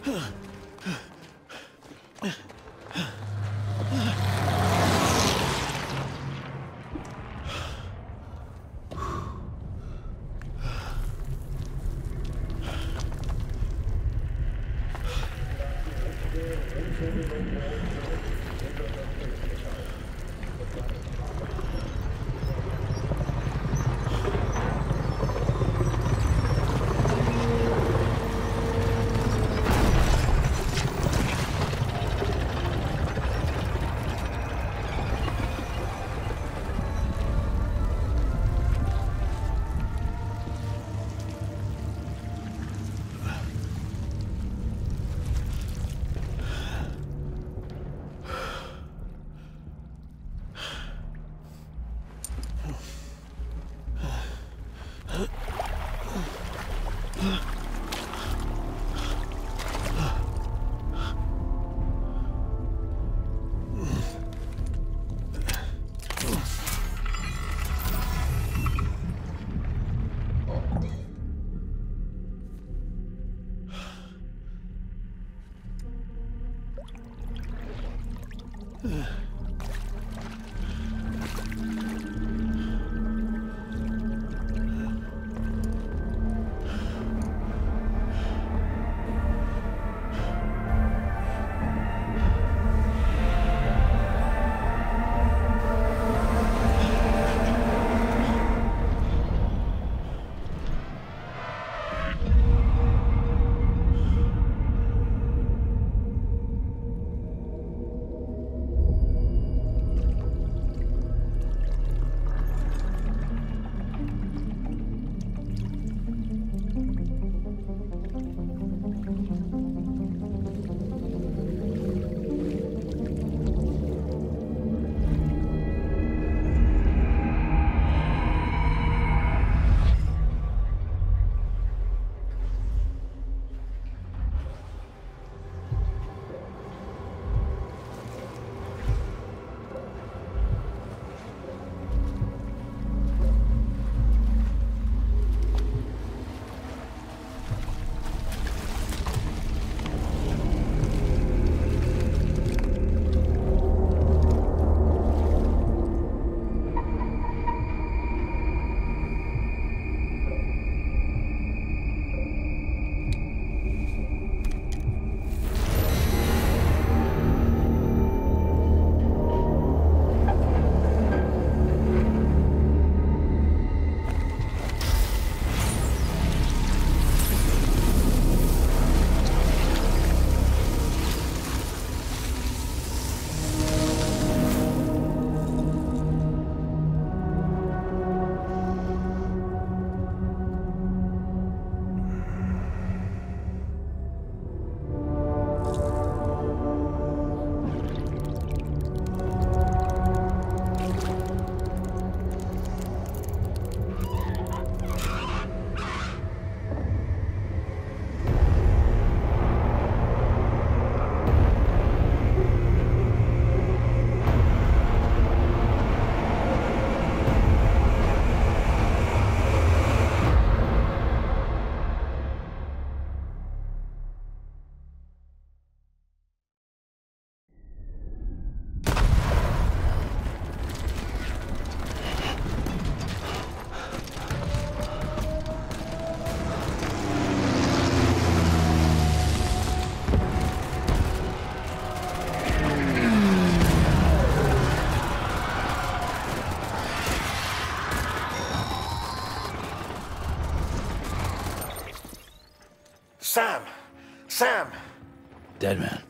Sam! Sam! Dead man.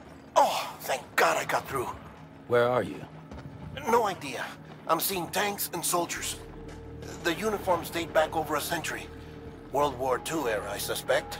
Oh, thank God I got through. Where are you? No idea. I'm seeing tanks and soldiers. The uniforms date back over a century. World War II era, I suspect.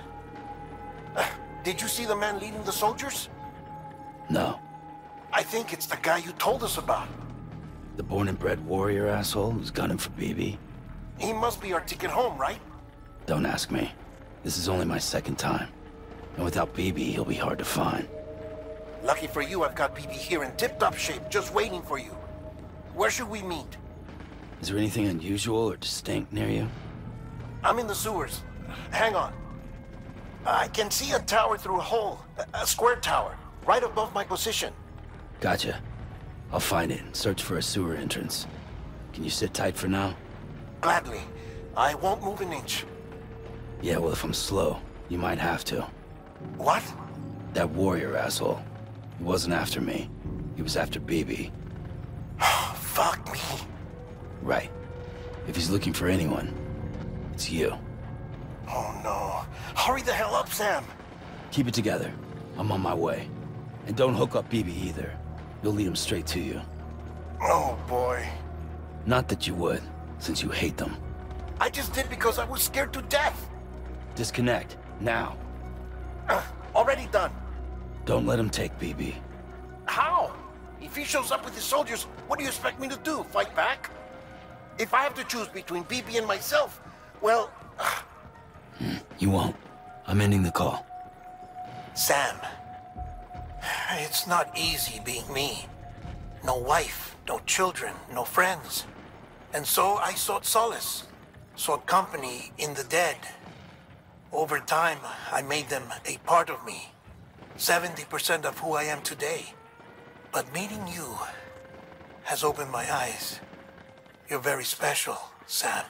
Did you see the man leading the soldiers? No. I think it's the guy you told us about. The born and bred warrior asshole who's gunning for BB? He must be our ticket home, right? Don't ask me. This is only my second time. And without BB, he'll be hard to find. Lucky for you, I've got BB here in tip-top shape, just waiting for you. Where should we meet? Is there anything unusual or distinct near you? I'm in the sewers. Hang on. I can see a tower through a hole. A square tower, right above my position. Gotcha. I'll find it and search for a sewer entrance. Can you sit tight for now? Gladly. I won't move an inch. Yeah, well, if I'm slow, you might have to. What? That warrior asshole. He wasn't after me. He was after BB. Fuck me. Right. If he's looking for anyone, it's you. Oh no. Hurry the hell up, Sam. Keep it together. I'm on my way. And don't hook up BB either. You'll lead him straight to you. Oh boy. Not that you would, since you hate them. I just did because I was scared to death. Disconnect, now. Already done. Don't let him take BB. How? If he shows up with his soldiers, what do you expect me to do? Fight back? If I have to choose between BB and myself, well... You won't. I'm ending the call. Sam, it's not easy being me. No wife, no children, no friends. And so I sought solace, sought company in the dead. Over time, I made them a part of me. 70% of who I am today. But meeting you has opened my eyes. You're very special, Sam.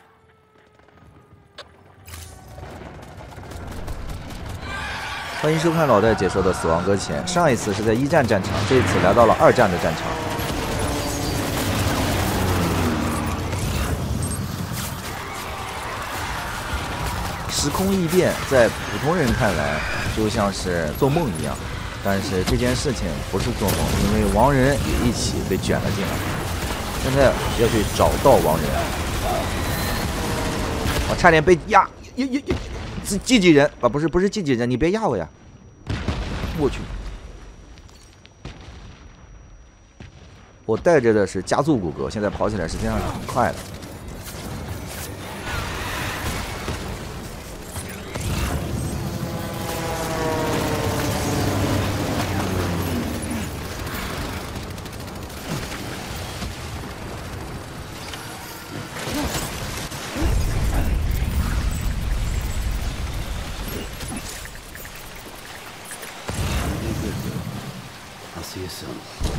欢迎收看老戴解说的《死亡搁浅》。上一次是在1战战场，这一次来到了2战的战场。时空异变，在普通人看来就像是做梦一样，但是这件事情不是做梦，因为亡人也一起被卷了进来。现在要去找到亡人，我差点被压，积极人啊，不是积极人，你别压我呀！我去，我带着的是加速骨骼，现在跑起来实际上是很快的。 See you soon.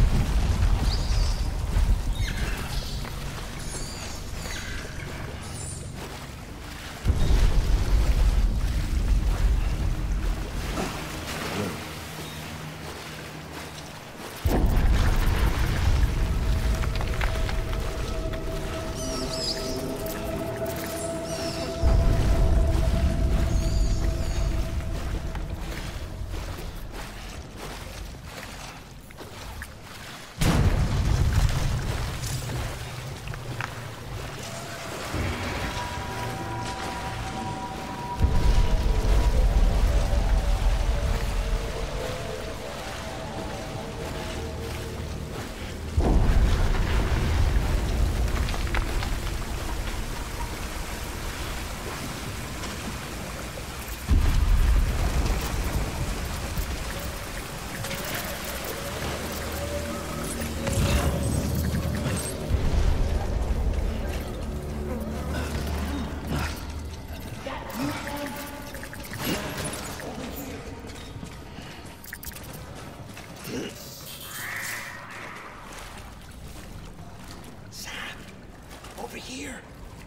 Over here.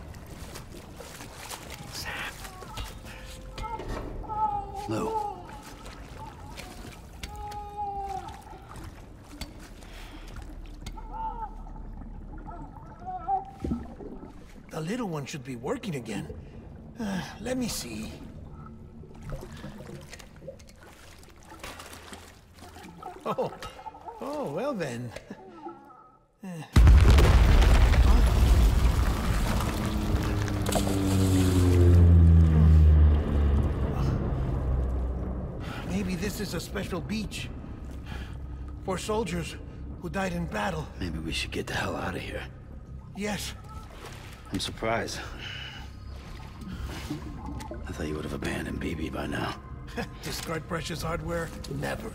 Sam. Lou. The little one should be working again. Let me see. Oh, well then. Maybe this is a special beach for soldiers who died in battle. Maybe we should get the hell out of here. Yes. I'm surprised. I thought you would have abandoned BB by now. Discard precious hardware? Never.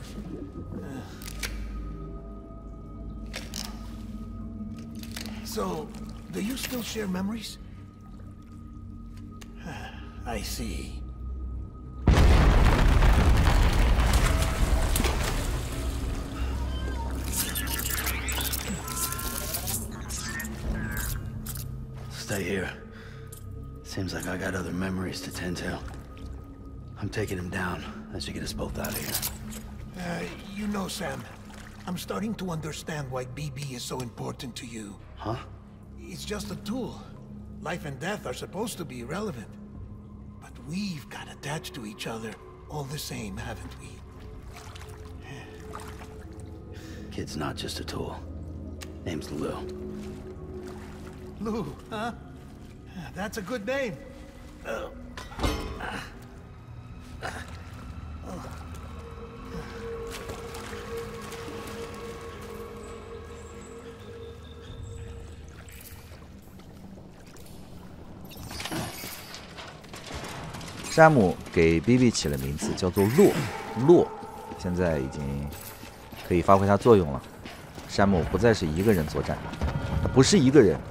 So, do you still share memories? I see. stay here. Seems like I got other memories to tend to. I'm taking him down as you get us both out of here. You know, Sam, I'm starting to understand why BB is so important to you. Huh? It's just a tool. Life and death are supposed to be irrelevant. But we've got attached to each other all the same, haven't we? Kid's not just a tool. Name's Lou. Lou, huh? That's a good name. 山姆给 BB 起了名字，叫做洛，现在已经可以发挥它作用了。山姆不再是一个人作战，他不是一个人。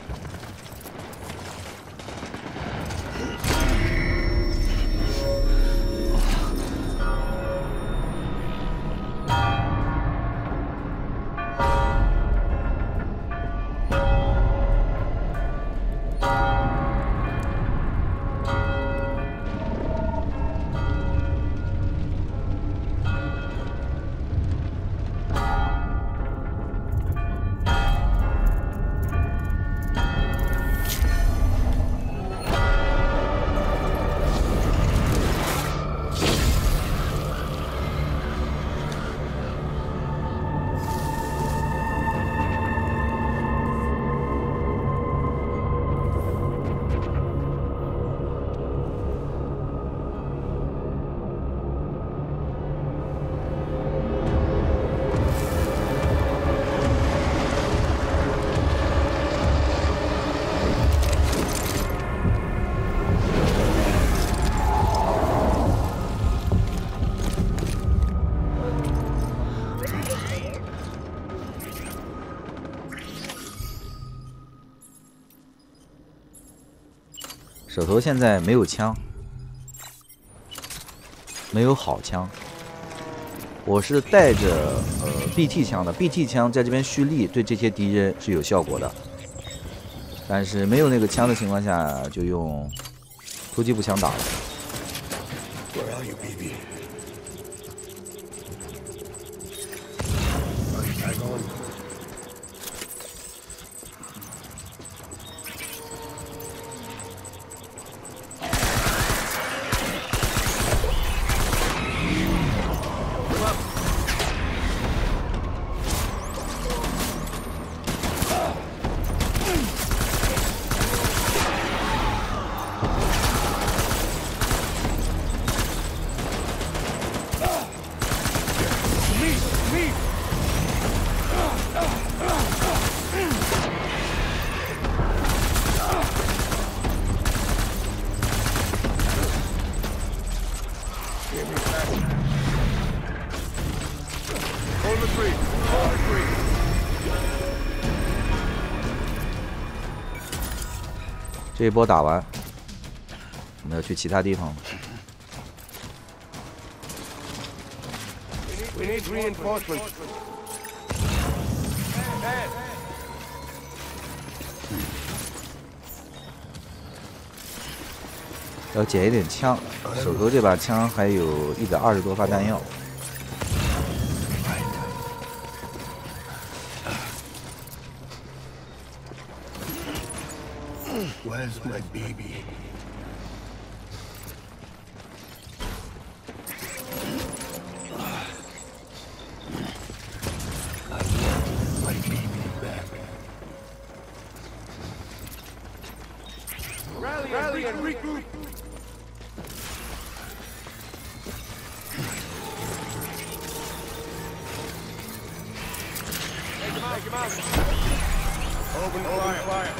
手头现在没有枪，没有好枪。我是带着BT 枪的 ，BT 枪在这边蓄力，对这些敌人是有效果的。但是没有那个枪的情况下，就用突击步枪打了。 Where are you, BB? Hold the tree. Hold the tree. 这一波打完，我们要去其他地方了。 We need reinforcements. 要捡一点枪，手头这把枪还有120多发弹药。 Where's my baby? I want my baby back. Rally and regroup. Take him out. Open fire.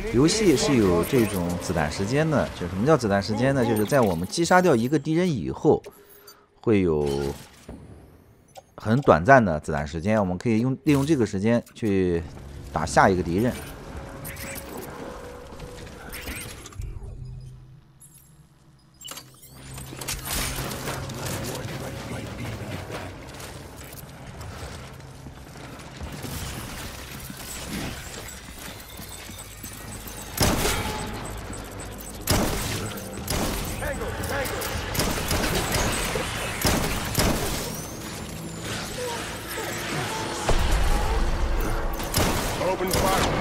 游戏是有这种子弹时间的，就什么叫子弹时间呢？就是在我们击杀掉一个敌人以后，会有很短暂的子弹时间，我们可以利用这个时间去打下一个敌人。 Open fire.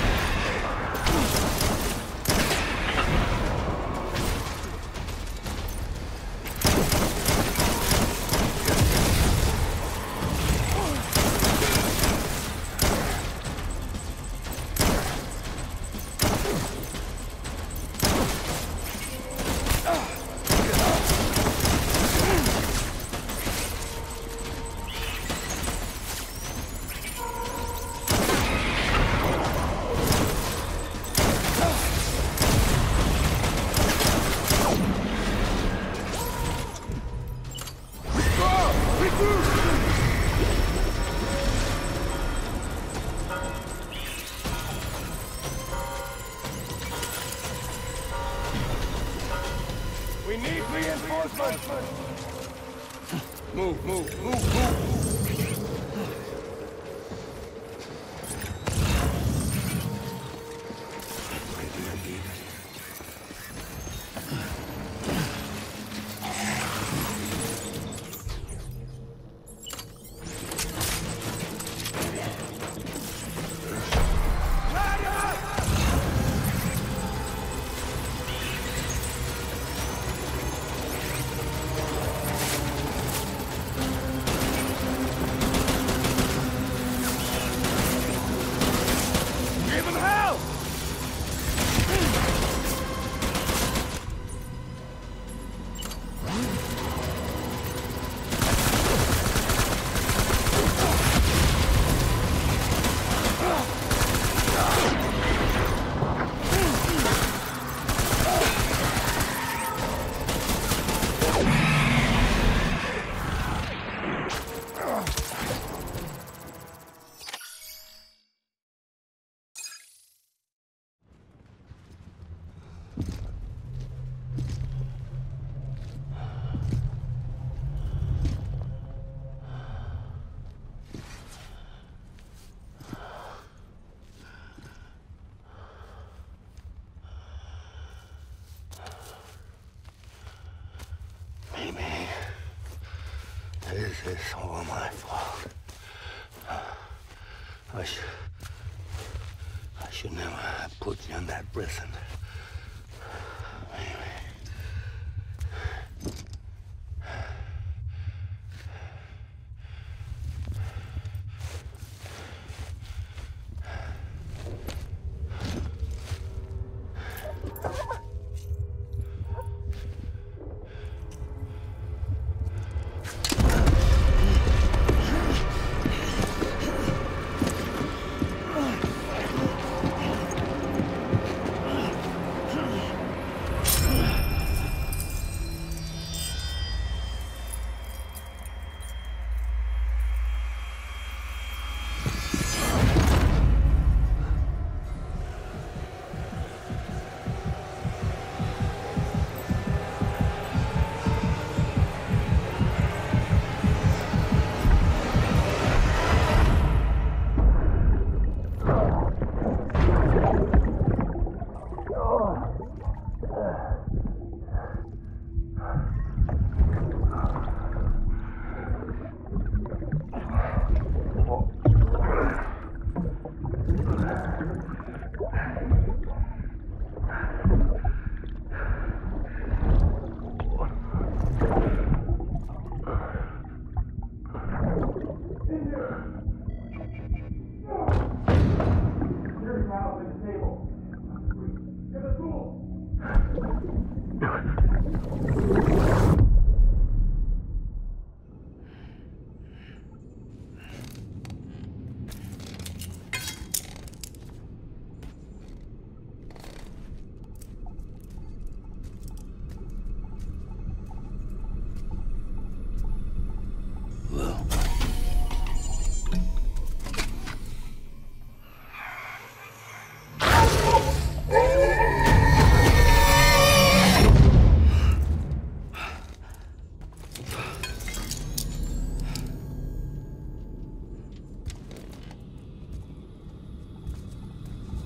We need reinforcements! Move. Give him hell! Mimi, this is all my fault. I should never have put you in that prison. Mimi.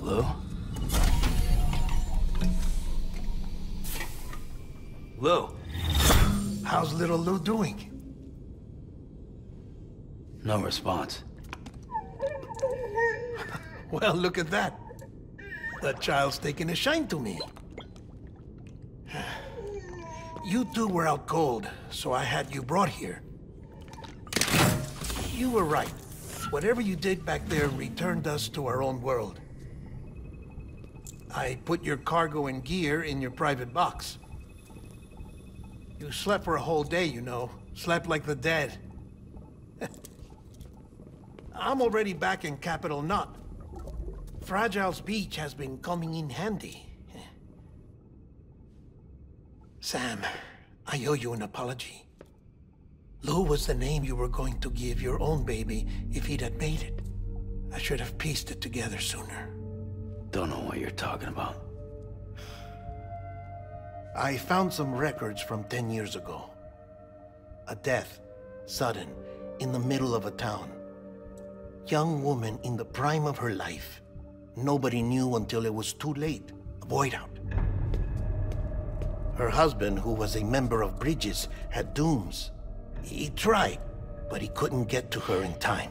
Lou? Lou? How's little Lou doing? No response. Well, look at that. The child's taking a shine to me. You two were out cold, so I had you brought here. You were right. Whatever you did back there returned us to our own world. I put your cargo and gear in your private box. You slept for a whole day, you know. Slept like the dead. I'm already back in Capital Knot. Fragile's beach has been coming in handy. Sam, I owe you an apology. Lou was the name you were going to give your own baby if he'd had made it. I should have pieced it together sooner. Don't know what you're talking about. I found some records from 10 years ago. A death, sudden, in the middle of a town. Young woman in the prime of her life. Nobody knew until it was too late. A void out. Her husband, who was a member of Bridges, had dooms. He tried, but he couldn't get to her in time.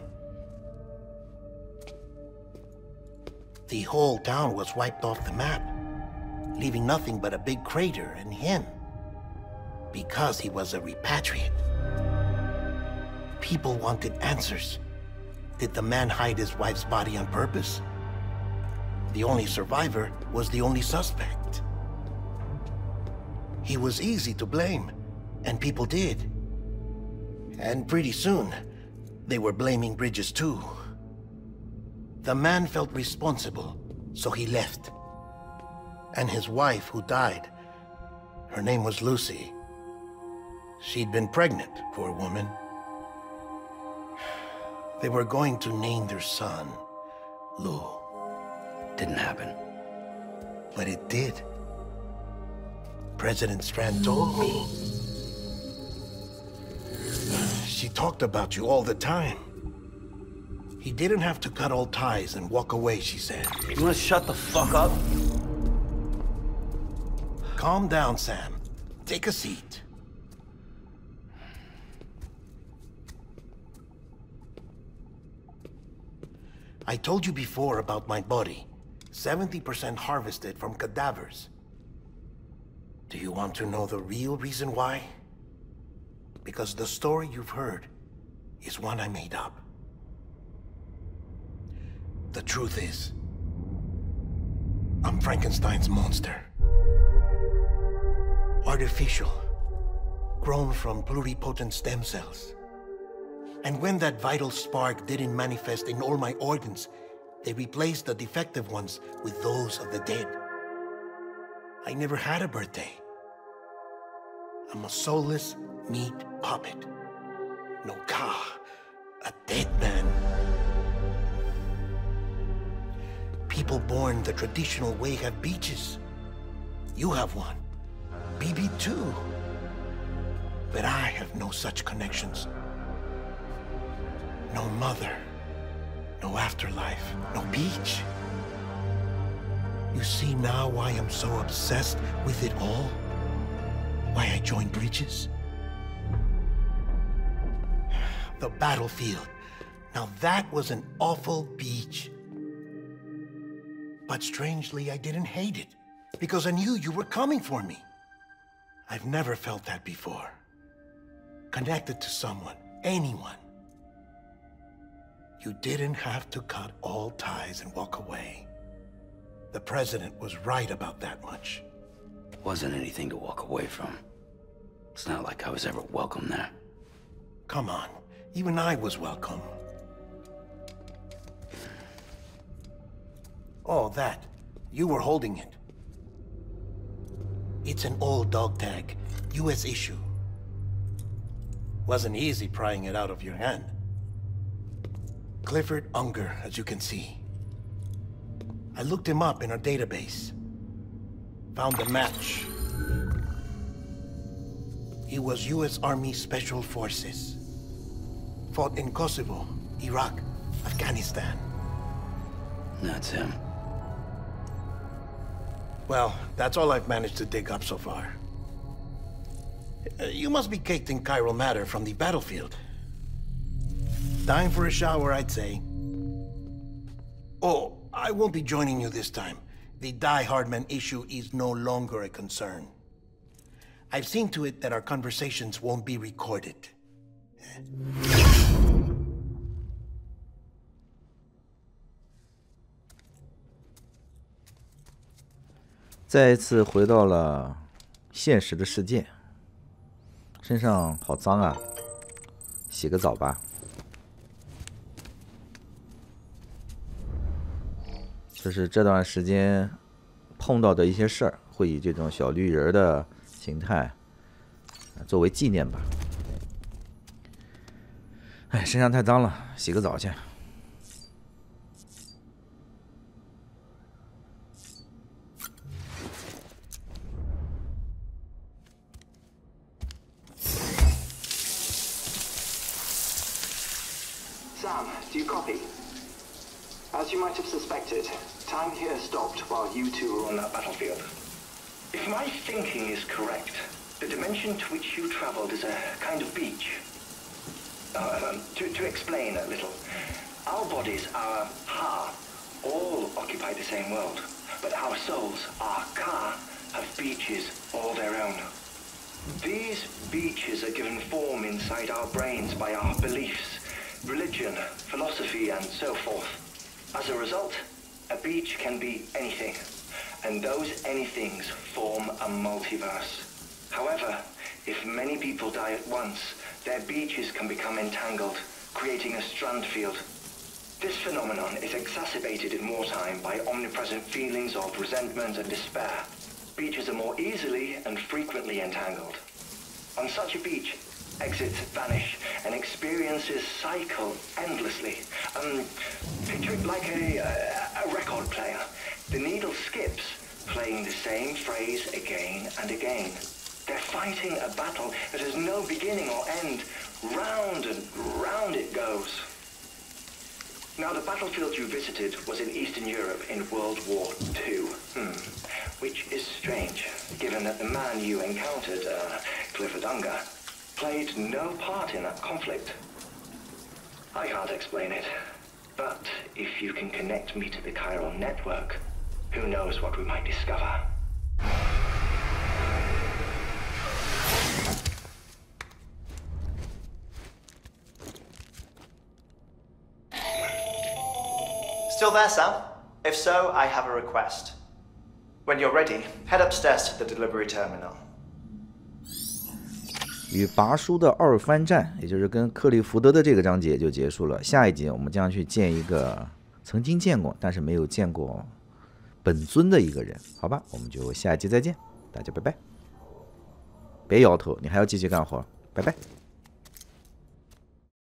The whole town was wiped off the map, leaving nothing but a big crater and him. Because he was a repatriate. People wanted answers. Did the man hide his wife's body on purpose? The only survivor was the only suspect. He was easy to blame, and people did. And pretty soon, they were blaming Bridges too. The man felt responsible, so he left. And his wife, who died, her name was Lucy. She'd been pregnant, poor woman. They were going to name their son Lou. Didn't happen. But it did. President Strand told me. She talked about you all the time. He didn't have to cut all ties and walk away, she said. You wanna shut the fuck up? Calm down, Sam. Take a seat. I told you before about my body. 70% harvested from cadavers. Do you want to know the real reason why? Because the story you've heard is one I made up. The truth is, I'm Frankenstein's monster. Artificial, grown from pluripotent stem cells. And when that vital spark didn't manifest in all my organs, they replaced the defective ones with those of the dead. I never had a birthday. I'm a soulless meat puppet. No ka, a dead man. People born the traditional way have beaches. You have one. BB too. But I have no such connections. No mother. No afterlife. No beach. You see now why I'm so obsessed with it all? Why I joined Bridges? The battlefield. Now that was an awful beach. But strangely, I didn't hate it. Because I knew you were coming for me. I've never felt that before. Connected to someone, anyone. You didn't have to cut all ties and walk away. The president was right about that much. Wasn't anything to walk away from. It's not like I was ever welcome there. Come on, even I was welcome. Oh, that. You were holding it. It's an old dog tag, US issue. Wasn't easy prying it out of your hand. Clifford Unger, as you can see. I looked him up in our database. Found a match. He was US Army Special Forces. Fought in Kosovo, Iraq, Afghanistan. That's him. Well, that's all I've managed to dig up so far. You must be caked in chiral matter from the battlefield. Time for a shower, I'd say. Oh, I won't be joining you this time. The Die Hardman issue is no longer a concern. I've seen to it that our conversations won't be recorded. 再一次回到了现实的世界，身上好脏啊，洗个澡吧。这是这段时间碰到的一些事儿，会以这种小绿人的形态作为纪念吧。哎，身上太脏了，洗个澡去。 Sam, do you copy? As you might have suspected, time here stopped while you two were on that battlefield. If my thinking is correct, the dimension to which you traveled is a kind of beach. To explain a little, our bodies, our Ha, all occupy the same world, but our souls, our Ka, have beaches all their own. These beaches are given form inside our brains by our beliefs, religion, philosophy, and so forth. As a result, a beach can be anything, and those anythings form a multiverse. However, if many people die at once, their beaches can become entangled, creating a strand field. This phenomenon is exacerbated in wartime by omnipresent feelings of resentment and despair. Beaches are more easily and frequently entangled. On such a beach, exits vanish and experiences cycle endlessly. Picture it like a record player. The needle skips, playing the same phrase again and again. They're fighting a battle that has no beginning or end. Round and round it goes. Now, the battlefield you visited was in Eastern Europe in World War II. Which is strange, given that the man you encountered, Clifford Unger, played no part in that conflict. I can't explain it, but if you can connect me to the chiral network, who knows what we might discover. Still there, Sam? If so, I have a request. When you're ready, head upstairs to the delivery terminal. 与拔叔的二番战，也就是跟克利福德的这个章节就结束了。下一集我们将去见一个曾经见过但是没有见过本尊的一个人，好吧？我们就下一集再见，大家拜拜。别摇头，你还要继续干活，拜拜。